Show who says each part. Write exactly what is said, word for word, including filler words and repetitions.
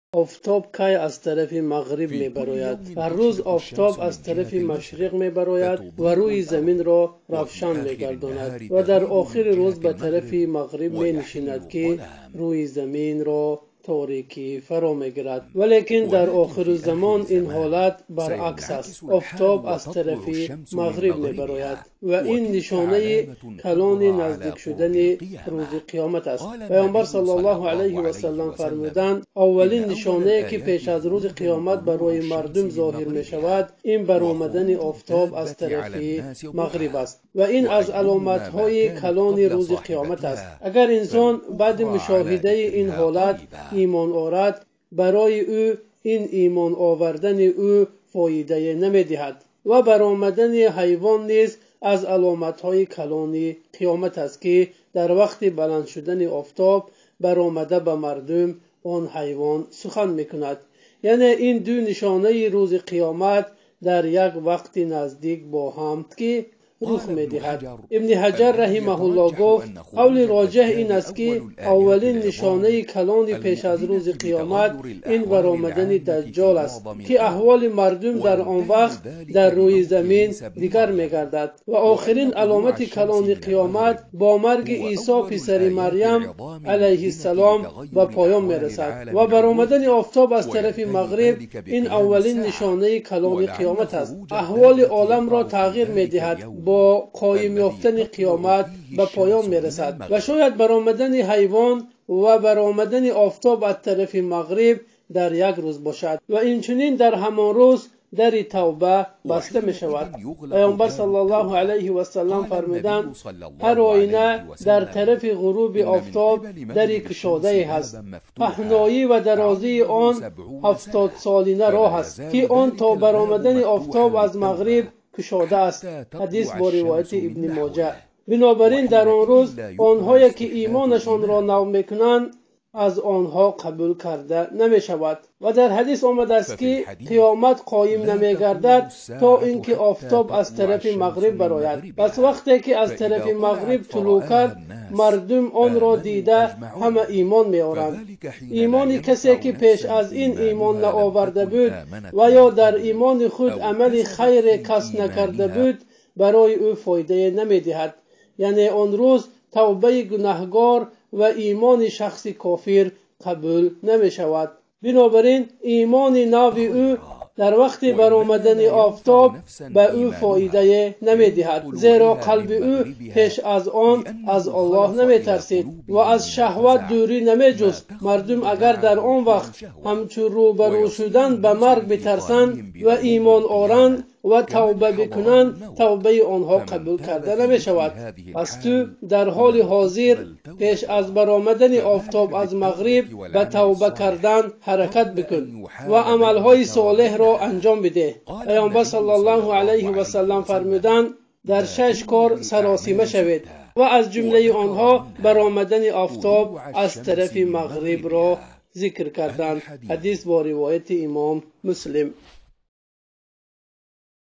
Speaker 1: آفتاب کی از طرف مغرب می براید. هر روز آفتاب از طرف مشرق می براید و روی زمین را روشن می گرداند و در آخر روز به طرف مغرب می نشیند که روی زمین را تاریکی فرا میگیرد. ولیکن در آخر زمان این حالت برعکس است. آفتاب از طرف مغرب می براید و این نشانه کلان نزدیک شدن روز قیامت است. پیامبر صلی الله علیه و سلم فرمودند اولین نشانه که پیش از روز قیامت برای مردم ظاهر می شود این برآمدن آفتاب از طرف مغرب است و این از علامت های کلان روز قیامت است. اگر انسان بعد مشاهده این حالت ایمان آورد، برای او این ایمان آوردن او فایده نمی دهد و برآمدن حیوان نیز از علامت های کلان قیامت است که در وقت بلند شدن آفتاب برآمده به مردم آن حیوان سخن می کند. یعنی این دو نشانه روز قیامت در یک وقت نزدیک با هم که رخ می دهد. ابن حجر رحمه الله گفت قول راجح این است که اولین نشانه کلان پیش از روز قیامت این برآمدن دجال است که احوال مردم در آن وقت در روی زمین دیگر می گردد و آخرین علامت کلان قیامت با مرگ عیسی پسر مریم علیه السلام به پایان می رسد و برآمدن آفتاب از طرف مغرب این اولین نشانه کلان قیامت است. احوال عالم را تغییر می دهد، با قایم یافتن قیامت به پایان می رسد و شاید برآمدن حیوان و برآمدن آفتاب از طرف مغرب در یک روز باشد و اینچنین در همان روز در توبه بسته می شود. پیامبر صلی الله علیه و سلم فرمودند هر آینه در طرف غروب آفتاب دری کشاده هست، پهنایی و درازی آن هفتاد سالینه راه است که آن تا برآمدن آفتاب از مغرب کشاده است. حدیث با روایت ابن ماجه. بنابراین در آن روز آنهایی که ایمانشان را نو میکنند از آنها قبول کرده نمی شود و در حدیث آمده است که قیامت قایم نمی گردد تا اینکه آفتاب از طرف مغرب براید. پس وقتی که از طرف مغرب طلوع کرد مردم آن را دیده همه ایمان می آورند. ایمانی کسی که پیش از این ایمان نآورده بود و یا در ایمان خود عمل خیر کسب نکرده بود برای او فایده نمی دهد. یعنی آن روز توبه گناهگار و ایمان شخص کافر قبول نمی شود. بنابراین ایمان نو او در وقت برآمدن آفتاب به او فایده نمی دهد، زیرا قلب او پیش از آن از الله نمی ترسید و از شهوت دوری نمی جست. مردم اگر در آن وقت همچون روبرو شدن به مرگ بترسند و ایمان آورند و توبه بکنند توبه آنها قبول کرده نمی شود. پس تو در حال حاضر پیش از برآمدن آفتاب از مغرب به توبه کردن حرکت بکن و عملهای صالح را انجام بده. پیامبر صلی الله علیه و سلم فرمودند در شش کار سراسیمه شوید و از جمله آنها برآمدن آفتاب از طرف مغرب را ذکر کردند. حدیث با روایت امام مسلم.